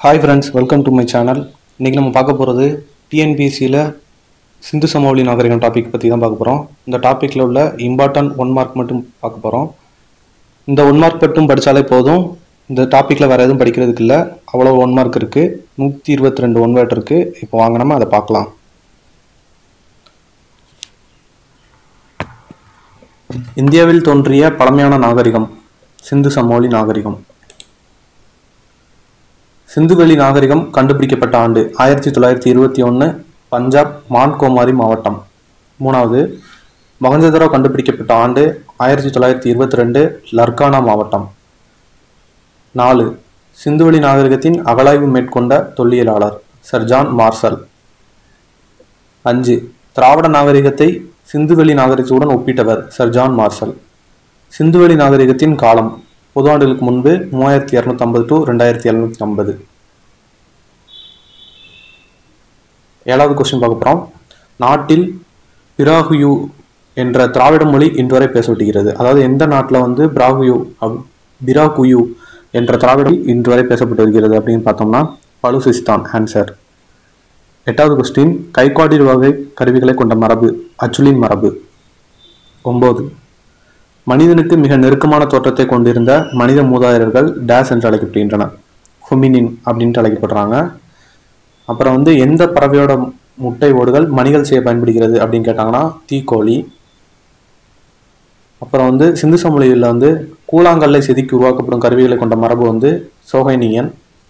Hi friends, welcome to my channel. இன்றைக்கி நம்ம பார்க்க போகிறது டிஎன்பிஎஸ்சியில் சிந்து சமவெளி நாகரிகம் டாபிக் பற்றி தான் பார்க்க போகிறோம். இந்த டாப்பிக்கில் உள்ள இம்பார்ட்டன்ட் 1 மார்க் மட்டும் பார்க்க போகிறோம். இந்த 1 மார்க் மட்டும் படித்தாலே போதும். இந்த டாப்பிக்கில் வேறு எதுவும் படிக்கிறதுக்கு இல்லை. அவ்வளோ 1 மார்க் இருக்குது. 122 ஒன் வேர்ட் இருக்குது. இப்போ வாங்க நம்ம அதை பார்க்கலாம். இந்தியாவில் தோன்றிய பழமையான நாகரிகம் சிந்து சமவெளி நாகரிகம். சிந்துவெளி நாகரிகம் கண்டுபிடிக்கப்பட்ட ஆண்டு 1921, பஞ்சாப் மான்கோமாரி மாவட்டம். 3வது, மொஹஞ்சதாரோ கண்டுபிடிக்கப்பட்ட ஆண்டு 1922, லர்கானா மாவட்டம். 4, சிந்துவெளி நாகரிகத்தின் அகழாய்வு மேற்கொண்ட தொல்லியலாளர் சர் ஜான் மார்ஷல். 5, திராவிட நாகரிகத்தை சிந்துவெளி நாகரிகத்துடன் ஒப்பிட்டவர் சர் ஜான் மார்ஷல். சிந்துவெளி நாகரிகத்தின் காலம் பொது ஆண்டுகளுக்கு முன்பு 3250 to 2750. 7வது கொஸ்டின் பார்க்க போகிறோம். நாட்டில் பிராகுயு என்ற திராவிட மொழி இன்று வரை பேசப்படுகிறது. அதாவது எந்த நாட்டில் பிராகுயு என்ற திராவிட மொழி இன்று வரை பேசப்பட்டு வருகிறது அப்படின்னு பார்த்தோம்னா பலுசிஸ்தான். ஆன்சர். 8வது கொஸ்டின், கைக்குவாடி வகை கருவிகளை கொண்ட மரபு அச்சுலின் மரபு. 9, மனிதனுக்கு மிக நெருக்கமான தோற்றத்தை கொண்டிருந்த மனித மூதாதையர்கள் டேஸ் என்று அழைக்கப்படுகின்றனர். ஹொமினின் அப்படின்ட்டு அழைக்கப்படுறாங்க. அப்புறம் எந்த பறவையோட முட்டை ஓடுகள் மணிகள் செய்ய பயன்படுகிறது அப்படின்னு கேட்டாங்கன்னா தீக்கோழி. அப்புறம் சிந்து சமவெளியில் கூழாங்கல்லை செதுக்கி உருவாக்கப்படும் கருவிகளை கொண்ட மரபு சோகைனியன்.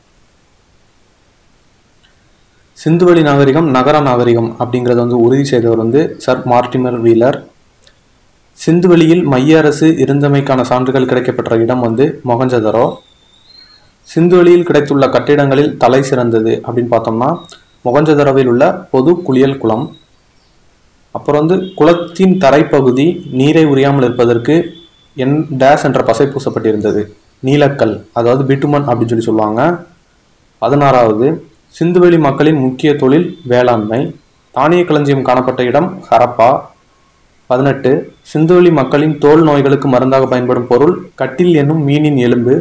சிந்துவெளி நாகரிகம் நகர நாகரிகம் அப்படிங்கிறத உறுதி செய்தவர் சர் மார்டிமர் வீலர். சிந்துவெளியில் மைய அரசு இருந்தமைக்கான சான்றுகள் கிடைக்கப்பெற்ற இடம் மொஹஞ்சதாரோ. சிந்துவெளியில் கிடைத்துள்ள கட்டிடங்களில் தலை சிறந்தது அப்படின்னு பார்த்தோம்னா மொஹஞ்சதாரோவில் உள்ள பொது குளியல் குளம். அப்புறம் குளத்தின் தரைப்பகுதி நீரை உரியாமல் இருப்பதற்கு டேஸ் என்ற பசை பூசப்பட்டிருந்தது. நீலக்கல், அதாவது பிட்டுமன் அப்படின்னு சொல்லுவாங்க. 16வது, சிந்துவெளி மக்களின் முக்கிய தொழில் வேளாண்மை. தானிய களஞ்சியம் காணப்பட்ட இடம் ஹரப்பா. 18, சிந்துவெளி மக்களின் தோல் நோய்களுக்கு மருந்தாக பயன்படும் பொருள் கட்டில் என்னும் மீனின் எலும்பு.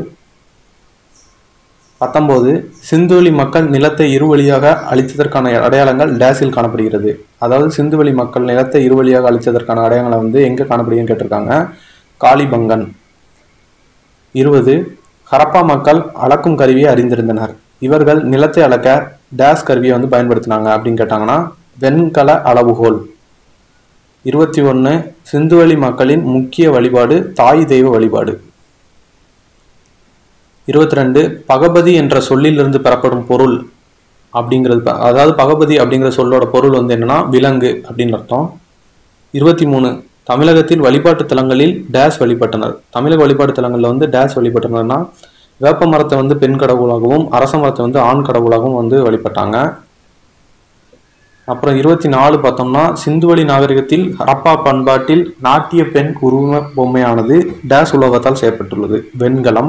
19, சிந்துவெளி மக்கள் நிலத்தை இருவழியாக அழித்ததற்கான அடையாளங்கள் டேஸில் காணப்படுகிறது. அதாவது சிந்துவெளி மக்கள் நிலத்தை இருவழியாக அழித்ததற்கான அடையாளங்களை எங்கே காணப்படுதுன்னு கேட்டிருக்காங்க. காளிபங்கன். 20, ஹரப்பா மக்கள் அளக்கும் கருவியை அறிந்திருந்தனர். இவர்கள் நிலத்தை அளக்க டேஸ் கருவியை பயன்படுத்தினாங்க அப்படின்னு கேட்டாங்கன்னா வெண்கல அளவுகோல். 21, சிந்துவெளி மக்களின் முக்கிய வழிபாடு தாய் தெய்வ வழிபாடு. 22, பகபதி என்ற சொல்லிலிருந்து பெறப்படும் பொருள் அப்படிங்கிறது, அதாவது பகபதி அப்படிங்கிற சொல்லோட பொருள் என்னன்னா விலங்கு அப்படின்னு அர்த்தம். 23, தமிழகத்தில் வழிபாட்டு தலங்களில் டேஸ் வழிபட்டனர். தமிழக வழிபாட்டு தலங்களில் டேஸ் வழிபட்டனர்னா வேப்ப மரத்தை பெண் கடவுளாகவும் அரச மரத்தை ஆண் கடவுளாகவும் வழிபட்டாங்க. அப்புறம் 24 பார்த்தோம்னா சிந்துவெளி நாகரிகத்தில் ஹரப்பா பண்பாட்டில் நாட்டிய பெண் உருவ பொம்மையானது டேஸ் உலோகத்தால் செய்யப்பட்டுள்ளது, வெண்கலம்.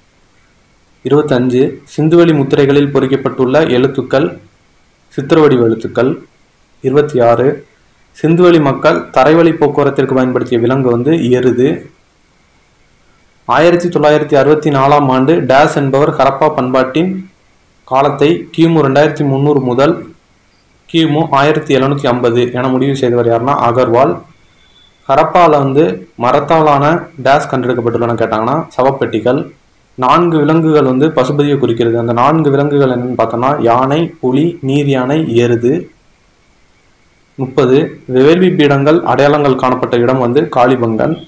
25, சிந்துவெளி முத்திரைகளில் பொறிக்கப்பட்டுள்ள எழுத்துக்கள் சித்திரவடிவ எழுத்துக்கள். 26, சிந்துவெளி மக்கள் தரைவழி போக்குவரத்திற்கு பயன்படுத்திய விலங்கு எருது. 1964ஆம் ஆண்டு டேஸ் என்பவர் ஹரப்பா பண்பாட்டின் காலத்தை கிமு 2300 முதல் கிமு 1750 என முடிவு செய்தவர் யாருன்னா அகர்வால். ஹரப்பாவில் மரத்தாலான டேஸ் கண்டெடுக்கப்பட்டுள்ளன கேட்டாங்கன்னா சவப்பெட்டிகள். 4 விலங்குகள் பசுபதியை குறிக்கிறது. அந்த 4 விலங்குகள் என்னன்னு பார்த்தோம்னா யானை, புலி, நீர் யானை, எருது. 30, வேள்வி பீடங்கள் அடையாளங்கள் காணப்பட்ட இடம் காளிபங்கன்.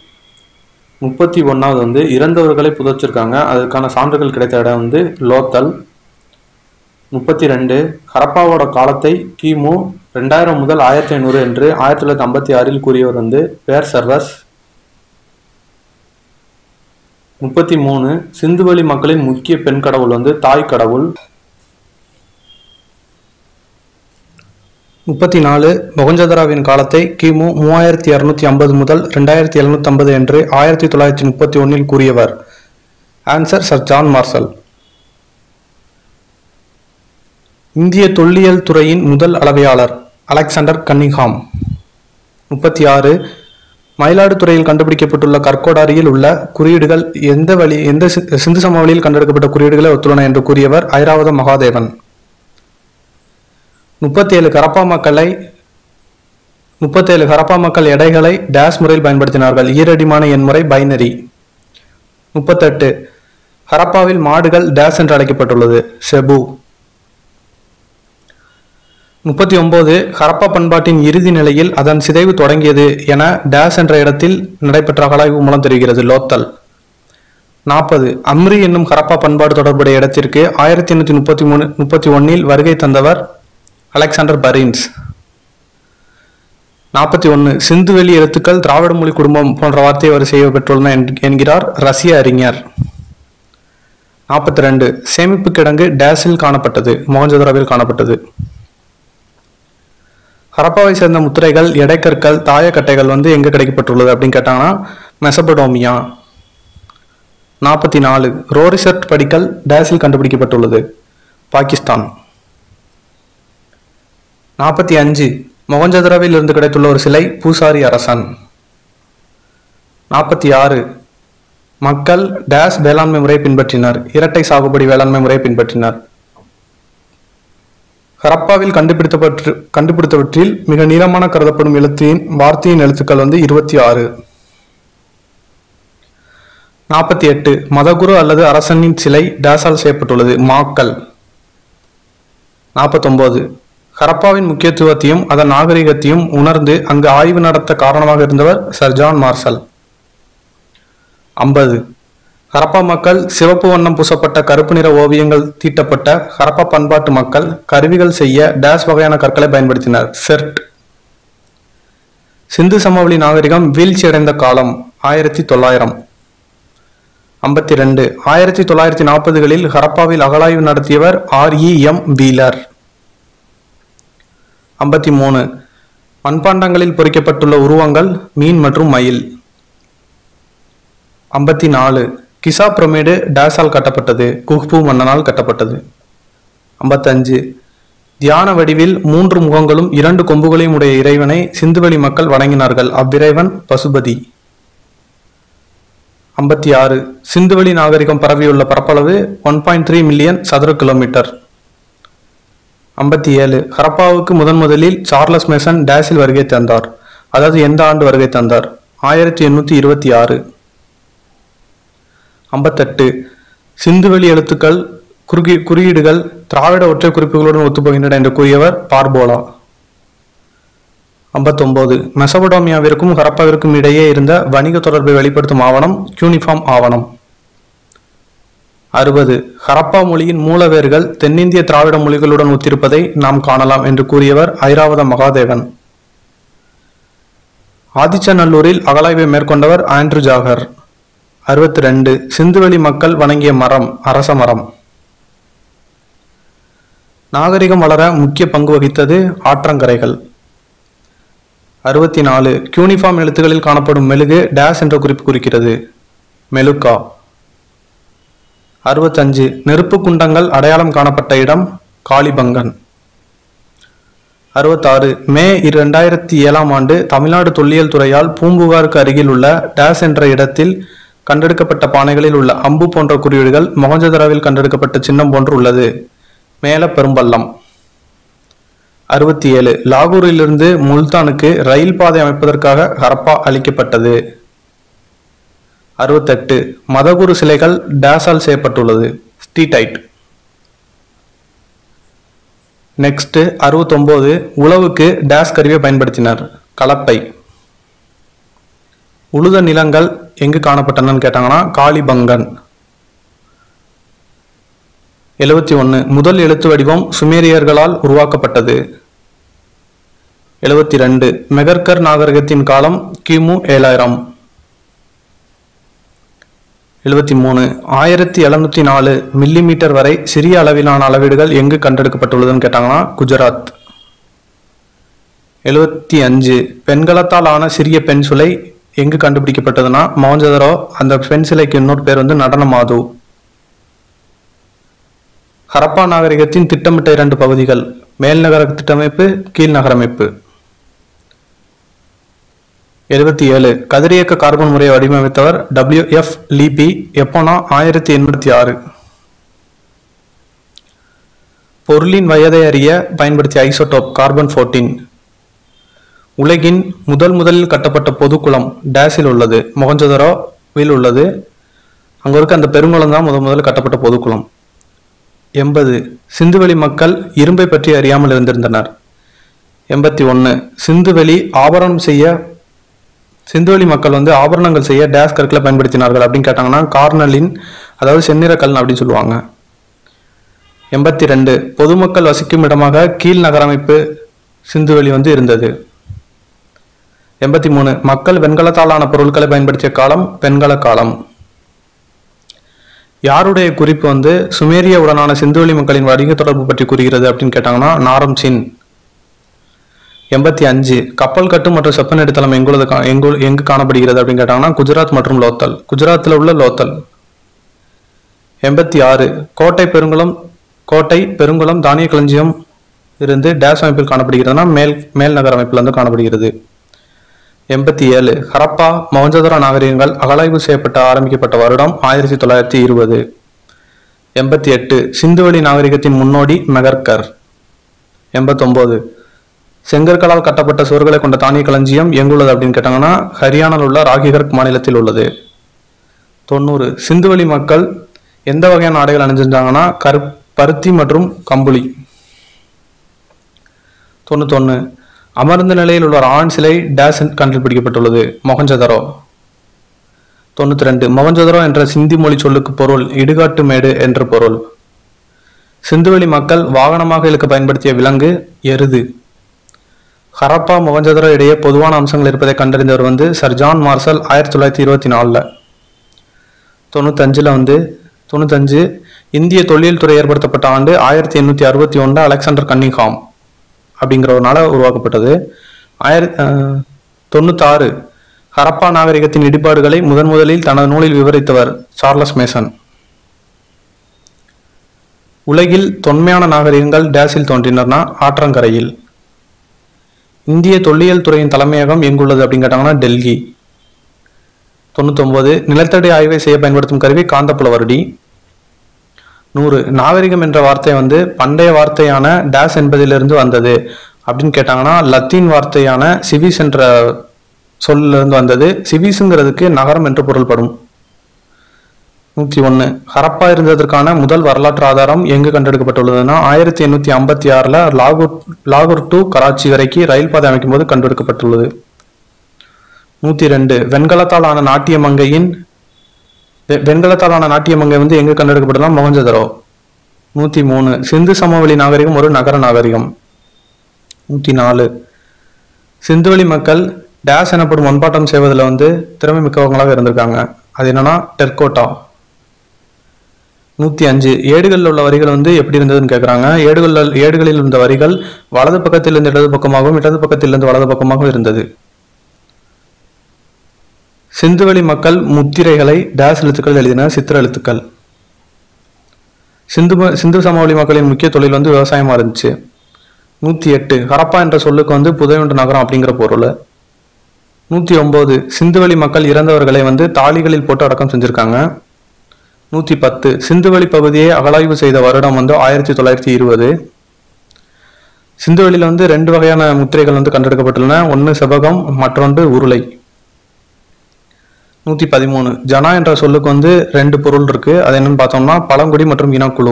31வது இறந்தவர்களை புதைச்சிருக்காங்க, அதற்கான சான்றுகள் கிடைத்த இடம் லோத்தல். 32, ஹரப்பாவோட காலத்தை கிமு 2000 முதல் 1500 என்று 1956 கூறியவர் பேர் சர்வஸ். 33, சிந்துவெளி மக்களின் முக்கிய பெண் கடவுள் தாய் கடவுள். 34, மொஹஞ்சதாரோவின் காலத்தை கிமு 3250 முதல் 2750 என்று 1931 கூறியவர். Answer sir John Marshall. இந்திய தொல்லியல் துறையின் முதல் அளவையாளர் அலெக்சாண்டர் கன்னிங்ஹாம். 36, மயிலாடுதுறையில் கண்டுபிடிக்கப்பட்டுள்ள கற்கோடாரியில் உள்ள குறியீடுகள் எந்த சிந்து சமவெளியில் கண்டெடுக்கப்பட்ட குறியீடுகளை ஒத்துள்ளன என்று கூறியவர் ஐராவத மகாதேவன். 37 ஹரப்பா மக்கள் எடைகளை டேஸ் முறையில் பயன்படுத்தினார்கள். ஈரடிமான எண்முறை பைனரி. 38 ஹரப்பாவில் மாடுகள் டேஸ் என்று அழைக்கப்பட்டுள்ளது. செபு. 39 ஹரப்பா பண்பாட்டின் இறுதி நிலையில் அதன் சிதைவு தொடங்கியது என டேஸ் என்ற இடத்தில் நடைபெற்ற அகழாய்வு மூலம் தெரிகிறது. லோத்தல். 40 அம்ரி என்னும் ஹரப்பா பண்பாடு தொடர்புடைய இடத்திற்கு 1831 வருகை தந்தவர் அலெக்சாண்டர் பரின்ஸ். 41 சிந்துவெளி எழுத்துக்கள் திராவிட மொழி குடும்பம் போன்ற வார்த்தையை வரை செய்ய பெற்றுள்ளன என்கிறார் ரஷ்ய அறிஞர். 42 சேமிப்பு கிடங்கு டேஸில் காணப்பட்டது. மொஹஞ்சதாரோவில் காணப்பட்டது. ஹரப்பாவை சேர்ந்த முத்திரைகள், எடைக்கற்கள், தாயக்கட்டைகள் எங்க கிடைக்கப்பட்டுள்ளது அப்படின்னு கேட்டாங்கன்னா மெசபடோமியா. 44 ரோரிசர்ட் படிக்கல் டேஸில் கண்டுபிடிக்கப்பட்டுள்ளது. பாகிஸ்தான். 45 மொஹஞ்சதாரோவில் இருந்து கிடைத்துள்ள ஒரு சிலை பூசாரி அரசன். 46 மக்கள் டேஸ் வேளாண்மை முறையை பின்பற்றினர். இரட்டை சாகுபடி வேளாண்மை முறையை பின்பற்றினர். ஹரப்பாவில் கண்டுபிடித்தவற்றில் மிக நீளமான கருதப்படும் வார்த்தையின் எழுத்துக்கள் 26. 48 மதகுரு அல்லது அரசனின் சிலை டேஸால் செய்யப்பட்டுள்ளது. மாக்கல். 49 ஹரப்பாவின் முக்கியத்துவத்தையும் அதன் நாகரிகத்தையும் உணர்ந்து அங்கு ஆய்வு நடத்த காரணமாக இருந்தவர் சர் ஜான் மார்ஷல். 50 ஹரப்பா மக்கள் சிவப்பு வண்ணம் பூசப்பட்ட கருப்பு நிற ஓவியங்கள் தீட்டப்பட்ட ஹரப்பா பண்பாட்டு மக்கள் கருவிகள் செய்ய டேஸ் வகையான கற்களை பயன்படுத்தினர். செர்ட். சிந்து சமவெளி நாகரிகம் வீழ்ச்சி அடைந்த காலம் 1900. 52 1940களில் ஹரப்பாவில் அகழாய்வு நடத்தியவர் REM வீலர். 53 மண்பாண்டங்களில் பொறிக்கப்பட்டுள்ள உருவங்கள் மீன் மற்றும் மயில். 54 கிசா பிரமிடு டேஸால் கட்டப்பட்டது. குஹ்பு மன்னனால் கட்டப்பட்டது. 55 தியான வடிவில் 3 முகங்களும் 2 கொம்புகளையும் உடைய இறைவனை சிந்துவெளி மக்கள் வணங்கினார்கள். அவ்விறைவன் பசுபதி. 56 சிந்துவெளி நாகரிகம் பரவியுள்ள பரப்பளவு 1.3 மில்லியன் சதுர கிலோமீட்டர். 57 ஹரப்பாவுக்கு முதலில் சார்லஸ் மேசன் டேஸில் வருகை தந்தார். அதாவது எந்த ஆண்டு வருகை தந்தார்? 1826. 58 சிந்துவெளி எழுத்துக்கள் குறியீடுகள் திராவிட ஒற்றை குறிப்புகளுடன் ஒத்துப்போகின்றன என்று கூறியவர் பார்போலா. 59 மெசபடோமியாவிற்கும் ஹரப்பாவிற்கும் இடையே இருந்த வணிக தொடர்பை வெளிப்படுத்தும் ஆவணம் யூனிஃபார்ம் ஆவணம். 60 ஹரப்பா மொழியின் மூலவேர்கள் தென்னிந்திய திராவிட மொழிகளுடன் ஒத்திருப்பதை நாம் காணலாம் என்று கூறியவர் ஐராவத மகாதேவன். ஆதிச்சநல்லூரில் அகழாய்வை மேற்கொண்டவர் ஆண்ட்ரூ ஜாகர். 62 சிந்துவெளி மக்கள் வணங்கிய மரம் அரச மரம். நாகரிகம் வளர முக்கிய பங்கு வகித்தது ஆற்றங்கரைகள். 64 யூனிஃபார்ம் எழுத்துக்களில் காணப்படும் மெழுகு டேஸ் என்ற குறிப்பு குறிக்கிறது. மெலுக்கா. 65 நெருப்பு குண்டங்கள் அடையாளம் காணப்பட்ட இடம் காளிபங்கன். 66 மே 2007 தமிழ்நாடு தொல்லியல் துறையால் பூம்புகாருக்கு அருகில் உள்ள டேஸ் என்ற இடத்தில் கண்டெடுக்கப்பட்ட பானைகளில் உள்ள அம்பு போன்ற குறியீடுகள் மொஹஞ்சதாரோவில் கண்டெடுக்கப்பட்ட சின்னம் போன்று உள்ளது. மேல பெரும்பள்ளம். 67 லாகூரிலிருந்து முல்தானுக்கு ரயில் பாதை அமைப்பதற்காக ஹரப்பா அளிக்கப்பட்டது. 68 மதகுரு சிலைகள் டேஸால் செய்யப்பட்டுள்ளது. ஸ்டீடைட். நெக்ஸ்ட் 69 உழவுக்கு டேஸ் கருவியை பயன்படுத்தினர். கலப்பை. உழுத நிலங்கள் எங்கு காணப்பட்டனன்னு கேட்டாங்கன்னா காளிபங்கன். 71 முதல் எழுத்து வடிவம் சுமேரியர்களால் உருவாக்கப்பட்டது. 72 மெகர்கர் நாகரிகத்தின் காலம் கிமு 7000. 73 1704 மில்லிமீட்டர் வரை சிறிய அளவிலான அளவீடுகள் எங்கு கண்டெடுக்கப்பட்டுள்ளதுன்னு கேட்டாங்கன்னா குஜராத். 75 பெண்களத்தால் ஆன சிறிய பெண் சுலை எங்கு கண்டுபிடிக்கப்பட்டதுன்னா மொஹஞ்சதாரோ. அந்த பெண் சிலைக்கு இன்னொரு பேர் நடன மாது. ஹரப்பா நாகரிகத்தின் திட்டமிட்ட 2 பகுதிகள் மேல்நகர திட்டமைப்பு கீழ் நகரமைப்பு. 77 கதிரியக்க கார்பன் முறையை வடிவமைத்தவர் WF லீபி. எப்போனா 1886. பொருளின் வயதை அறிய பயன்படுத்திய ஐசோடோப் கார்பன் 14. உலகின் முதலில் கட்டப்பட்ட பொதுக்குளம் டேஸில் உள்ளது, மொஹஞ்சதாரோவில் உள்ளது. அங்க இருக்க அந்த பெருங்குளம் தான் முதல் கட்டப்பட்ட பொதுக்குளம். 80 சிந்துவெளி மக்கள் இரும்பை பற்றி அறியாமல் இருந்திருந்தனர். 81 சிந்துவெளி மக்கள் ஆபரணங்கள் செய்ய டேஸ் கற்களை பயன்படுத்தினார்கள் அப்படின்னு கேட்டாங்கன்னா கார்னலின், அதாவது செந்நிறக்கல் அப்படின்னு சொல்லுவாங்க. 82 பொதுமக்கள் வசிக்கும் இடமாக கீழ் நகரமைப்பு சிந்துவெளி இருந்தது. 83 மக்கள் வெண்கலத்தாலான பொருட்களை பயன்படுத்திய காலம் வெண்கல காலம். யாருடைய குறிப்பு சுமேரிய உடனான சிந்துவெளி மக்களின் வணிக தொடர்பு பற்றி கூறுகிறது அப்படின்னு கேட்டாங்கன்னா நாரம் சின். 85 கப்பல் கட்டும் மற்றும் செப்பன் எடுத்தளம் எங்கு காணப்படுகிறது அப்படின்னு கேட்டாங்கன்னா குஜராத் மற்றும் லோத்தல், குஜராத்தில் உள்ள லோத்தல். 86 கோட்டை பெருங்குளம் தானிய களஞ்சியம் இருந்து டேஸ் அமைப்பில் காணப்படுகிறதுனா மேல் நகர அமைப்பில் காணப்படுகிறது. 87 ஹரப்பா மொஹஞ்சதாரோ நாகரிகங்கள் அகழாய்வு ஆரம்பிக்கப்பட்ட வருடம் 1920. 88 சிந்துவெளி நாகரிகத்தின் முன்னோடி மெகர்கர். 89 செங்கற்களால் கட்டப்பட்ட சுவர்களை கொண்ட தானிய களஞ்சியம் எங்குள்ளது அப்படின்னு கேட்டாங்கன்னா ஹரியானாவில் உள்ள ராகிகர்க் மாநிலத்தில் உள்ளது. 90 சிந்துவெளி மக்கள் எந்த வகையான ஆடைகள் அணிஞ்சிருந்தாங்கன்னா பருத்தி மற்றும் கம்புளி. 91 அமர்ந்த நிலையில் உள்ள ஆண் சிலை டேஸ் கண்டுபிடிக்கப்பட்டுள்ளது, மொஹஞ்சதாரோ. 92 மொஹஞ்சதாரோ என்ற சிந்தி மொழி சொல்லுக்கு பொருள் இடுகாட்டு மேடு என்ற பொருள். சிந்துவெளி மக்கள் வாகனமாக இழுக்க பயன்படுத்திய விலங்கு எருது. ஹரப்பா மொஹஞ்சதாரோ இடையே பொதுவான அம்சங்கள் இருப்பதை கண்டறிந்தவர் சர் ஜான் மார்ஷல் 1924. 95 இந்திய தொழில் துறை ஏற்படுத்தப்பட்ட ஆண்டு 1861 அலெக்சாண்டர் கன்னிங்ஹாம் அப்படிங்கிறவனால உருவாக்கப்பட்டது. 96 ஹரப்பா நாகரிகத்தின் இடிபாடுகளை முதலில் தனது நூலில் விவரித்தவர் சார்லஸ் மேசன். உலகில் தொன்மையான நாகரிகங்கள் டேஸில் தோன்றினர்னா ஆற்றங்கரையில். இந்திய தொல்லியல் துறையின் தலைமையகம் எங்குள்ளது அப்படின்னு கேட்டாங்கன்னா டெல்லி. 99 நிலத்தடி ஆய்வை செய்ய பயன்படுத்தும் கருவி காந்தப்புலவருடி. 100 நாகரிகம் என்ற வார்த்தை பண்டைய வார்த்தையான டேஸ் என்பதிலிருந்து வந்தது அப்படின்னு கேட்டாங்கன்னா லத்தீன் வார்த்தையான சிவிஸ் என்ற சொல்லிலிருந்து வந்தது. சிவிஸுங்கிறதுக்கு நகரம் என்று பொருள்படும். 101 ஹரப்பா இருந்ததற்கான முதல் வரலாற்று ஆதாரம் எங்கு கண்டெடுக்கப்பட்டுள்ளதுன்னா 1856 லாகூர் டு கராச்சி வரைக்கும் ரயில் பாதை அமைக்கும் போது கண்டெடுக்கப்பட்டுள்ளது. 102 வெண்கலத்தாலான நாட்டிய மங்கை எங்கு கண்டெடுக்கப்பட்டதுன்னா மொஹஞ்சதாரோ. 103 சிந்து சமவெளி நாகரிகம் ஒரு நகர நாகரிகம். 104 சிந்துவெளி மக்கள் டேஸ் எனப்படும் மண்பாட்டம் செய்வதில் திறமை மிக்கவங்களாக இருந்திருக்காங்க. அது என்னன்னா டெர்கோட்டா. 105 ஏடுகளில் உள்ள வரிகள் எப்படி இருந்ததுன்னு கேட்குறாங்க. ஏடுகளில் இருந்த வரிகள் வலது பக்கத்திலிருந்து இடது பக்கமாகவும் இடது பக்கத்திலிருந்து வலது பக்கமாகவும் இருந்தது. சிந்துவெளி மக்கள் முத்திரைகளை டேஸ் எழுத்துக்கள் எழுதின சித்திர எழுத்துக்கள். சிந்து சமவெளி மக்களின் முக்கிய தொழில் விவசாயமா இருந்துச்சு. 108 ஹரப்பா என்ற சொல்லுக்கு புதையுண்ட நகரம் அப்படிங்கிற பொருள். 109 சிந்துவெளி மக்கள் இறந்தவர்களை தாலிகளில் போட்டு அடக்கம் செஞ்சிருக்காங்க. 110 சிந்துவெளி பகுதியை அகழாய்வு செய்த வருடம் 1920. சிந்துவெளியில் 2 வகையான முத்திரைகள் கண்டெடுக்கப்பட்டுள்ளன. ஒன்று செபகம், மற்றொன்று உருளை. 113 ஜனா என்ற சொல்லுக்கு 2 பொருள் இருக்கு. அது என்னன்னு பார்த்தோம்னா பழங்குடி மற்றும் இனக்குழு.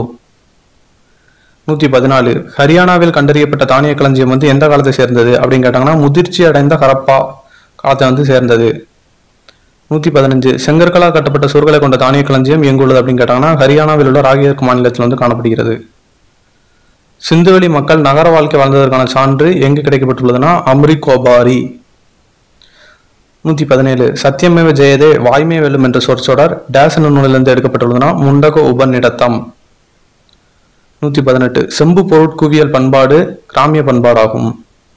114 ஹரியானாவில் கண்டறியப்பட்ட தானிய களஞ்சியம் எந்த காலத்தை சேர்ந்தது அப்படின்னு கேட்டாங்கன்னா முதிர்ச்சி அடைந்த ஹரப்பா காலத்தை சேர்ந்தது. 115 செங்கற்களால் கட்டப்பட்ட சுவர்களை கொண்ட தானிய களஞ்சியம் எங்குள்ளது அப்படின்னு கேட்டாங்கன்னா ஹரியானாவில் உள்ள ராகியர்க் மாநிலத்தில் காணப்படுகிறது. சிந்துவெளி மக்கள் நகர வாழ்க்கை வாழ்ந்ததற்கான சான்று எங்கு கிடைக்கப்பட்டுள்ளதுன்னா அம்ரிகோபாரி. 117 சத்தியமேவ ஜெயதே வாய்மை வெல்லும் என்ற சொற்சொடர் டேஸ் என்னும் நூலிலிருந்து எடுக்கப்பட்டுள்ளதுன்னா முண்டக உபநிடத்தம். 118 செம்பு பொருட்குவியல் பண்பாடு கிராமிய பண்பாடாகும்.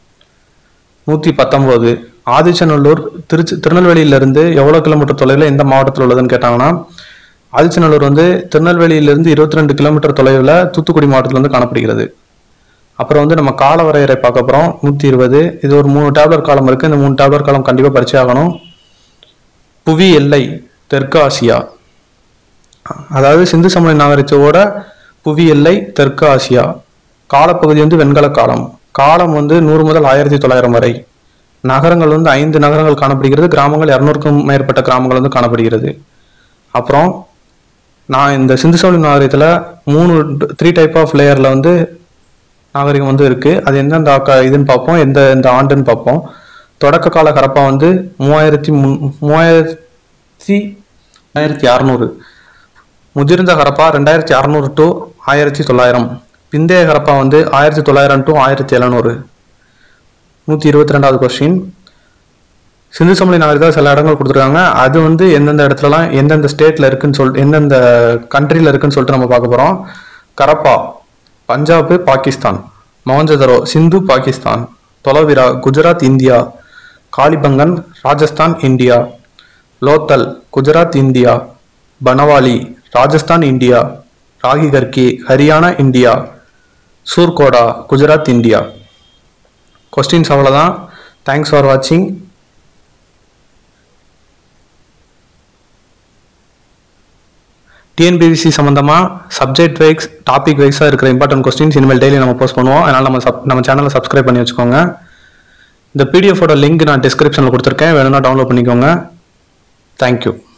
119 ஆதிச்சநல்லூர் திருநெல்வேலியிலிருந்து எவ்வளவு கிலோமீட்டர் தொலைவில் எந்த மாவட்டத்தில் உள்ளதுன்னு கேட்டாங்கன்னா ஆதிச்சநல்லூர் திருநெல்வேலியிலிருந்து 22 கிலோமீட்டர் தொலைவில் தூத்துக்குடி மாவட்டத்தில் காணப்படுகிறது. அப்புறம் வந்து நம்ம கால வரையறை பார்க்க போகிறோம் 120. இது ஒரு 3 டேப்லர் காலம் இருக்குது. இந்த 3 டேப்லர் காலம் கண்டிப்பாக படிச்சே ஆகணும். புவி எல்லை தெற்கு ஆசியா, அதாவது சிந்து சமவெளி நாகரிகத்தோட புவி எல்லை தெற்கு ஆசியா. காலப்பகுதி வந்து வெண்கல காலம். காலம் வந்து 100 முதல் 1900 வரை. நகரங்கள் வந்து 5 நகரங்கள் காணப்படுகிறது. கிராமங்கள் 200க்கும் மேற்பட்ட கிராமங்கள் வந்து காணப்படுகிறது. அப்புறம் நான் இந்த சிந்து சமவெளி நாகரிகத்தில் 3 டைப் ஆஃப் லேயரில் வந்து நாகரிகம் வந்து இருக்குது. அது எந்தெந்த இதுன்னு பார்ப்போம், எந்த ஆண்டுன்னு பார்ப்போம். தொடக்க கால ஹரப்பா வந்து 3600. முதிர்ந்த ஹரப்பா 2600 to 1900. பிந்தைய ஹரப்பா வந்து 1900 to 1700. 122வது கொஸ்டின். சிந்து சமவெளி நாகரிகத்தில் சில இடங்கள் கொடுத்துருக்காங்க. அது வந்து எந்தெந்த இடத்துலலாம் எந்தெந்த ஸ்டேட்டில் இருக்குன்னு சொல்லிட்டு எந்தெந்த கண்ட்ரியில் இருக்குன்னு சொல்லிட்டு நம்ம பார்க்க போகிறோம். Harappa Punjab Pakistan. Mohenjodaro Sindh Pakistan. Dholavira Gujarat India. Kalibangan Rajasthan India. Lothal Gujarat India. Banawali Rajasthan India. Rakhigarhi Haryana India. Surkotada Gujarat India. Questions அவ்வளோதான். தேங்க்ஸ் ஃபார் வாட்சிங். டிஎன்பிஎஸ்சி சம்மந்தமாக சப்ஜெக்ட் வைஸ் டாபிக் வைஸாக இருக்கிற இம்பார்ட்டன்ட் கொஸ்டின்ஸ் இனிமேல் டெய்லி நம்ம போஸ்ட் பண்ணுவோம். அதனால் நம்ம சேனலை சப்ஸ்கிரைப் பண்ணி வச்சுக்கோங்க. இந்த பிடிஎஃபோட லிங்க் நான் டிஸ்கிரிப்ஷனில் கொடுத்துருக்கேன், வேணும்னா டவுன்லோட் பண்ணிக்கோங்க. தேங்க்யூ.